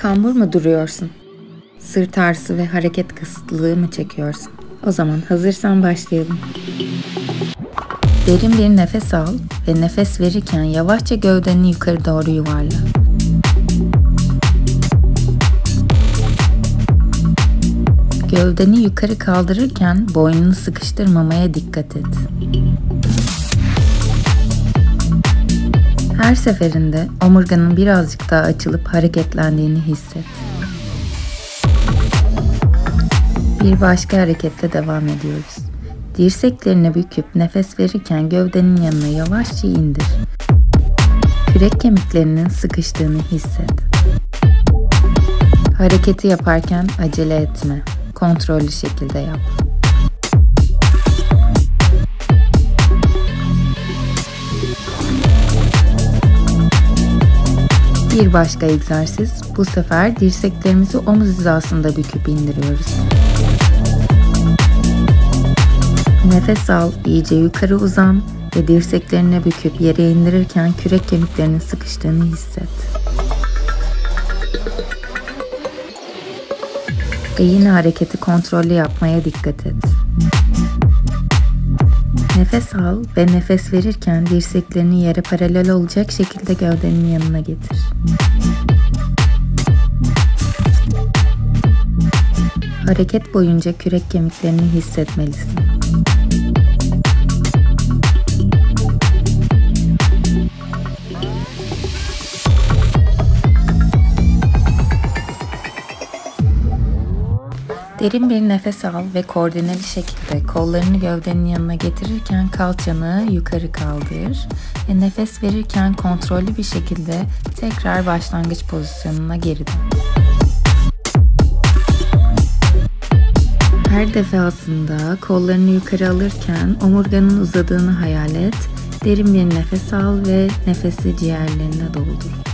Kambur mu duruyorsun? Sırt ağrısı ve hareket kısıtlılığı mı çekiyorsun? O zaman hazırsan başlayalım. Derin bir nefes al ve nefes verirken yavaşça gövdeni yukarı doğru yuvarla. Gövdeni yukarı kaldırırken boynunu sıkıştırmamaya dikkat et. Her seferinde omurganın birazcık daha açılıp hareketlendiğini hisset. Bir başka hareketle devam ediyoruz. Dirseklerini büküp nefes verirken gövdenin yanına yavaşça indir. Kürek kemiklerinin sıkıştığını hisset. Hareketi yaparken acele etme. Kontrollü şekilde yap. Bir başka egzersiz, bu sefer dirseklerimizi omuz hizasında büküp indiriyoruz. Nefes al, iyice yukarı uzan ve dirseklerini büküp yere indirirken kürek kemiklerinin sıkıştığını hisset. Ve yine hareketi kontrollü yapmaya dikkat et. Nefes al ve nefes verirken dirseklerini yere paralel olacak şekilde gövdenin yanına getir. Hareket boyunca kürek kemiklerini hissetmelisin. Derin bir nefes al ve koordineli şekilde kollarını gövdenin yanına getirirken kalçanı yukarı kaldır ve nefes verirken kontrollü bir şekilde tekrar başlangıç pozisyonuna geri dön. Her defasında kollarını yukarı alırken omurganın uzadığını hayal et, derin bir nefes al ve nefesi ciğerlerine doldur.